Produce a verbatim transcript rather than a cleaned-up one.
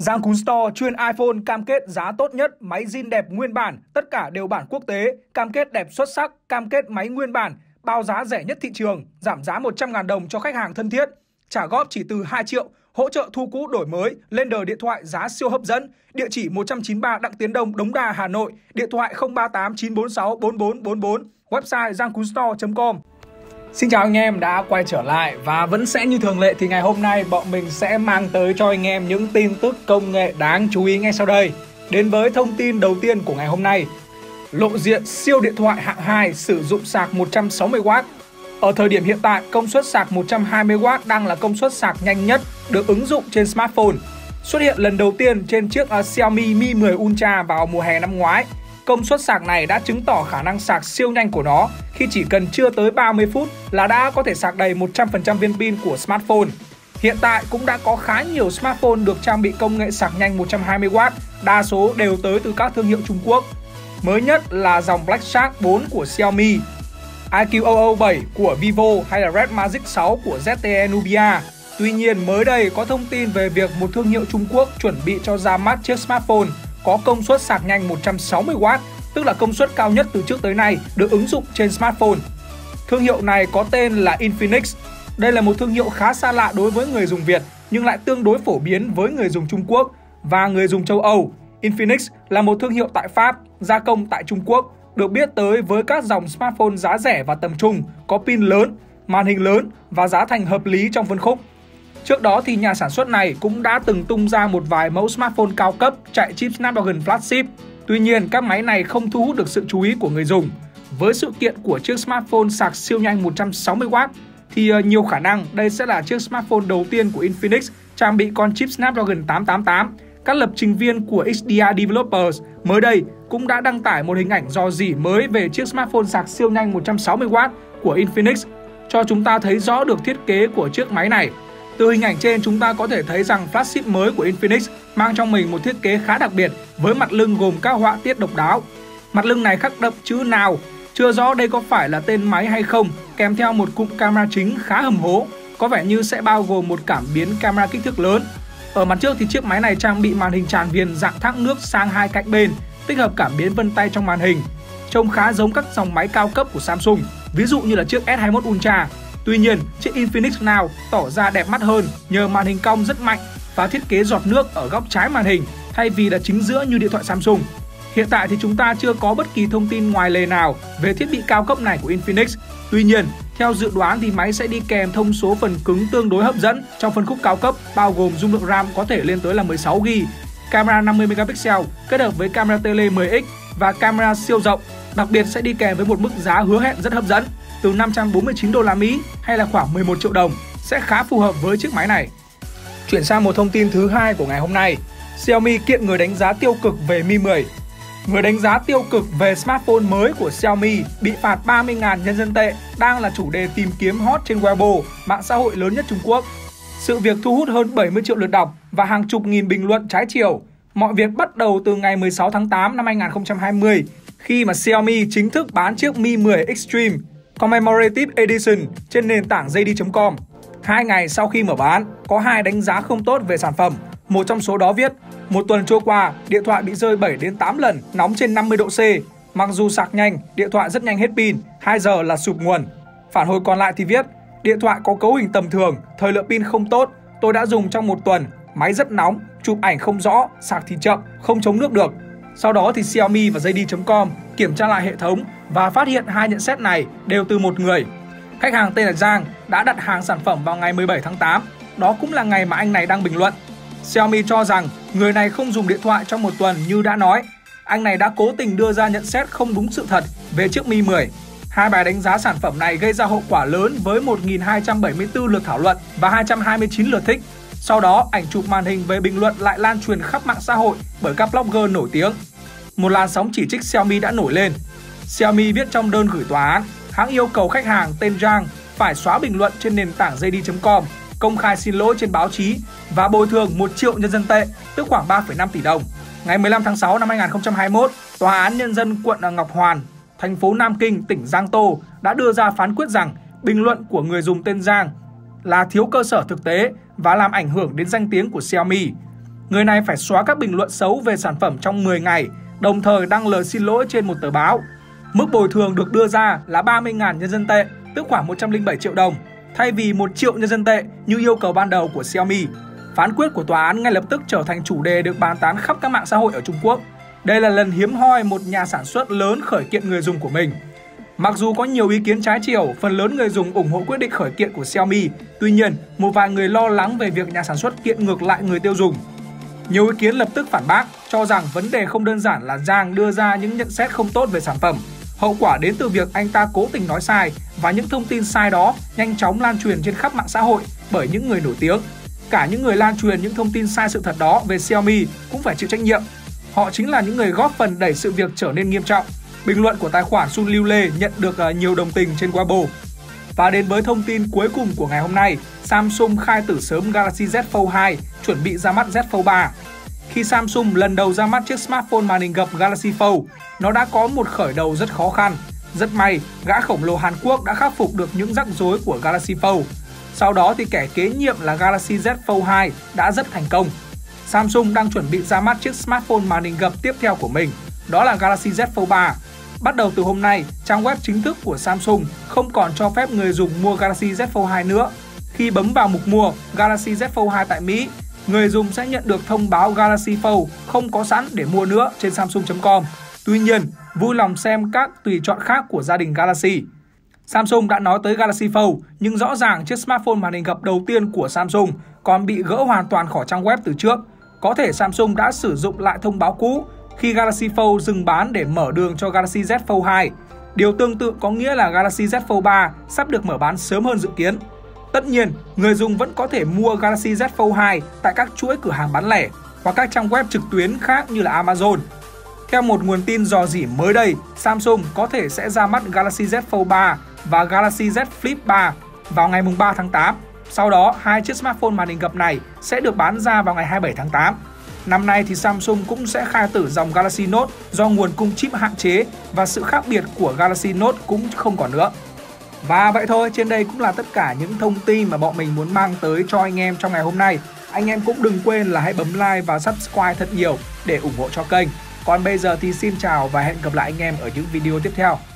Giang Cún Store chuyên iPhone cam kết giá tốt nhất, máy zin đẹp nguyên bản, tất cả đều bản quốc tế, cam kết đẹp xuất sắc, cam kết máy nguyên bản, bao giá rẻ nhất thị trường, giảm giá một trăm nghìn đồng cho khách hàng thân thiết, trả góp chỉ từ hai triệu, hỗ trợ thu cũ đổi mới, lên đời điện thoại giá siêu hấp dẫn, địa chỉ một trăm chín mươi ba Đặng Tiến Đông, Đống Đa, Hà Nội, điện thoại không ba tám chín bốn sáu bốn bốn bốn bốn, website giang cún store chấm com. Xin chào anh em đã quay trở lại và vẫn sẽ như thường lệ thì ngày hôm nay bọn mình sẽ mang tới cho anh em những tin tức công nghệ đáng chú ý ngay sau đây. Đến với thông tin đầu tiên của ngày hôm nay, lộ diện siêu điện thoại hạng hai sử dụng sạc một trăm sáu mươi oát. Ở thời điểm hiện tại, công suất sạc một trăm hai mươi oát đang là công suất sạc nhanh nhất được ứng dụng trên smartphone. Xuất hiện lần đầu tiên trên chiếc uh, Xiaomi Mi mười Ultra vào mùa hè năm ngoái. Công suất sạc này đã chứng tỏ khả năng sạc siêu nhanh của nó khi chỉ cần chưa tới ba mươi phút là đã có thể sạc đầy một trăm phần trăm viên pin của smartphone. Hiện tại cũng đã có khá nhiều smartphone được trang bị công nghệ sạc nhanh một trăm hai mươi oát, đa số đều tới từ các thương hiệu Trung Quốc. Mới nhất là dòng Black Shark bốn của Xiaomi, i quy zero zero bảy của Vivo hay là Red Magic sáu của Z T E Nubia. Tuy nhiên mới đây có thông tin về việc một thương hiệu Trung Quốc chuẩn bị cho ra mắt chiếc smartphone có công suất sạc nhanh một trăm sáu mươi oát, tức là công suất cao nhất từ trước tới nay được ứng dụng trên smartphone. Thương hiệu này có tên là Infinix. Đây là một thương hiệu khá xa lạ đối với người dùng Việt nhưng lại tương đối phổ biến với người dùng Trung Quốc và người dùng châu Âu. Infinix là một thương hiệu tại Pháp, gia công tại Trung Quốc, được biết tới với các dòng smartphone giá rẻ và tầm trung, có pin lớn, màn hình lớn và giá thành hợp lý trong phân khúc. Trước đó thì nhà sản xuất này cũng đã từng tung ra một vài mẫu smartphone cao cấp chạy chip Snapdragon flagship. Tuy nhiên, các máy này không thu hút được sự chú ý của người dùng. Với sự kiện của chiếc smartphone sạc siêu nhanh một trăm sáu mươi oát thì nhiều khả năng đây sẽ là chiếc smartphone đầu tiên của Infinix trang bị con chip Snapdragon tám tám tám. Các lập trình viên của X D R Developers mới đây cũng đã đăng tải một hình ảnh rò rỉ mới về chiếc smartphone sạc siêu nhanh một trăm sáu mươi oát của Infinix, cho chúng ta thấy rõ được thiết kế của chiếc máy này. Từ hình ảnh trên chúng ta có thể thấy rằng flagship mới của Infinix mang trong mình một thiết kế khá đặc biệt với mặt lưng gồm các họa tiết độc đáo. Mặt lưng này khắc đậm chữ nào, chưa rõ đây có phải là tên máy hay không, kèm theo một cụm camera chính khá hầm hố, có vẻ như sẽ bao gồm một cảm biến camera kích thước lớn. Ở mặt trước thì chiếc máy này trang bị màn hình tràn viền dạng thác nước sang hai cạnh bên, tích hợp cảm biến vân tay trong màn hình. Trông khá giống các dòng máy cao cấp của Samsung, ví dụ như là chiếc S hai mươi mốt Ultra. Tuy nhiên, chiếc Infinix Now tỏ ra đẹp mắt hơn nhờ màn hình cong rất mạnh và thiết kế giọt nước ở góc trái màn hình thay vì là chính giữa như điện thoại Samsung. Hiện tại thì chúng ta chưa có bất kỳ thông tin ngoài lề nào về thiết bị cao cấp này của Infinix. Tuy nhiên, theo dự đoán thì máy sẽ đi kèm thông số phần cứng tương đối hấp dẫn trong phân khúc cao cấp, bao gồm dung lượng RAM có thể lên tới là mười sáu gi ga bai, camera năm mươi megapixel kết hợp với camera tele mười x và camera siêu rộng. Đặc biệt sẽ đi kèm với một mức giá hứa hẹn rất hấp dẫn từ năm trăm bốn mươi chín đô la Mỹ hay là khoảng mười một triệu đồng, sẽ khá phù hợp với chiếc máy này. Chuyển sang một thông tin thứ hai của ngày hôm nay, Xiaomi kiện người đánh giá tiêu cực về Mi mười. Người đánh giá tiêu cực về smartphone mới của Xiaomi bị phạt ba mươi nghìn nhân dân tệ đang là chủ đề tìm kiếm hot trên Weibo, mạng xã hội lớn nhất Trung Quốc. Sự việc thu hút hơn bảy mươi triệu lượt đọc và hàng chục nghìn bình luận trái chiều. Mọi việc bắt đầu từ ngày mười sáu tháng tám năm hai nghìn không trăm hai mươi khi mà Xiaomi chính thức bán chiếc Mi mười Extreme Commemorative Edition trên nền tảng J D chấm com. Hai ngày sau khi mở bán, có hai đánh giá không tốt về sản phẩm. Một trong số đó viết, một tuần trôi qua, điện thoại bị rơi bảy đến tám lần, nóng trên năm mươi độ C. Mặc dù sạc nhanh, điện thoại rất nhanh hết pin, hai giờ là sụp nguồn. Phản hồi còn lại thì viết, điện thoại có cấu hình tầm thường, thời lượng pin không tốt, tôi đã dùng trong một tuần, máy rất nóng, chụp ảnh không rõ, sạc thì chậm, không chống nước được. Sau đó thì Xiaomi và J D chấm com kiểm tra lại hệ thống và phát hiện hai nhận xét này đều từ một người. Khách hàng tên là Giang đã đặt hàng sản phẩm vào ngày mười bảy tháng tám, đó cũng là ngày mà anh này đăng bình luận. Xiaomi cho rằng người này không dùng điện thoại trong một tuần như đã nói. Anh này đã cố tình đưa ra nhận xét không đúng sự thật về chiếc Mi mười. Hai bài đánh giá sản phẩm này gây ra hậu quả lớn với một nghìn hai trăm bảy mươi tư lượt thảo luận và hai trăm hai mươi chín lượt thích. Sau đó, ảnh chụp màn hình về bình luận lại lan truyền khắp mạng xã hội bởi các blogger nổi tiếng. Một làn sóng chỉ trích Xiaomi đã nổi lên. Xiaomi viết trong đơn gửi tòa án, hãng yêu cầu khách hàng tên Zhang phải xóa bình luận trên nền tảng J D chấm com, công khai xin lỗi trên báo chí và bồi thường một triệu nhân dân tệ, tức khoảng ba phẩy năm tỷ đồng. Ngày mười lăm tháng sáu năm hai nghìn không trăm hai mươi mốt, Tòa án Nhân dân quận Ngọc Hoàn, thành phố Nam Kinh, tỉnh Giang Tô đã đưa ra phán quyết rằng bình luận của người dùng tên Giang là thiếu cơ sở thực tế và làm ảnh hưởng đến danh tiếng của Xiaomi. Người này phải xóa các bình luận xấu về sản phẩm trong mười ngày, đồng thời đăng lời xin lỗi trên một tờ báo. Mức bồi thường được đưa ra là ba mươi nghìn nhân dân tệ, tức khoảng một trăm lẻ bảy triệu đồng, thay vì một triệu nhân dân tệ như yêu cầu ban đầu của Xiaomi. Phán quyết của tòa án ngay lập tức trở thành chủ đề được bàn tán khắp các mạng xã hội ở Trung Quốc. Đây là lần hiếm hoi một nhà sản xuất lớn khởi kiện người dùng của mình. Mặc dù có nhiều ý kiến trái chiều, phần lớn người dùng ủng hộ quyết định khởi kiện của Xiaomi. Tuy nhiên, một vài người lo lắng về việc nhà sản xuất kiện ngược lại người tiêu dùng. Nhiều ý kiến lập tức phản bác, cho rằng vấn đề không đơn giản là Giang đưa ra những nhận xét không tốt về sản phẩm. Hậu quả đến từ việc anh ta cố tình nói sai và những thông tin sai đó nhanh chóng lan truyền trên khắp mạng xã hội bởi những người nổi tiếng. Cả những người lan truyền những thông tin sai sự thật đó về Xiaomi cũng phải chịu trách nhiệm. Họ chính là những người góp phần đẩy sự việc trở nên nghiêm trọng. Bình luận của tài khoản Sun Liu Lê nhận được nhiều đồng tình trên Weibo. Và đến với thông tin cuối cùng của ngày hôm nay, Samsung khai tử sớm Galaxy Z Fold hai, chuẩn bị ra mắt Z Fold ba. Khi Samsung lần đầu ra mắt chiếc smartphone màn hình gập Galaxy Fold, nó đã có một khởi đầu rất khó khăn. Rất may, gã khổng lồ Hàn Quốc đã khắc phục được những rắc rối của Galaxy Fold. Sau đó thì kẻ kế nhiệm là Galaxy Z Fold hai đã rất thành công. Samsung đang chuẩn bị ra mắt chiếc smartphone màn hình gập tiếp theo của mình, đó là Galaxy Z Fold ba. Bắt đầu từ hôm nay, trang web chính thức của Samsung không còn cho phép người dùng mua Galaxy Z Fold hai nữa. Khi bấm vào mục mua Galaxy Z Fold hai tại Mỹ, người dùng sẽ nhận được thông báo Galaxy Fold không có sẵn để mua nữa trên Samsung chấm com. Tuy nhiên, vui lòng xem các tùy chọn khác của gia đình Galaxy. Samsung đã nói tới Galaxy Fold, nhưng rõ ràng chiếc smartphone màn hình gập đầu tiên của Samsung còn bị gỡ hoàn toàn khỏi trang web từ trước. Có thể Samsung đã sử dụng lại thông báo cũ khi Galaxy Fold dừng bán để mở đường cho Galaxy Z Fold hai. Điều tương tự có nghĩa là Galaxy Z Fold ba sắp được mở bán sớm hơn dự kiến. Tất nhiên, người dùng vẫn có thể mua Galaxy Z Fold hai tại các chuỗi cửa hàng bán lẻ hoặc các trang web trực tuyến khác như là Amazon. Theo một nguồn tin rò rỉ mới đây, Samsung có thể sẽ ra mắt Galaxy Z Fold ba và Galaxy Z Flip ba vào ngày ba tháng tám. Sau đó, hai chiếc smartphone màn hình gập này sẽ được bán ra vào ngày hai mươi bảy tháng tám. Năm nay thì Samsung cũng sẽ khai tử dòng Galaxy Note do nguồn cung chip hạn chế và sự khác biệt của Galaxy Note cũng không còn nữa. Và vậy thôi, trên đây cũng là tất cả những thông tin mà bọn mình muốn mang tới cho anh em trong ngày hôm nay. Anh em cũng đừng quên là hãy bấm like và subscribe thật nhiều để ủng hộ cho kênh. Còn bây giờ thì xin chào và hẹn gặp lại anh em ở những video tiếp theo.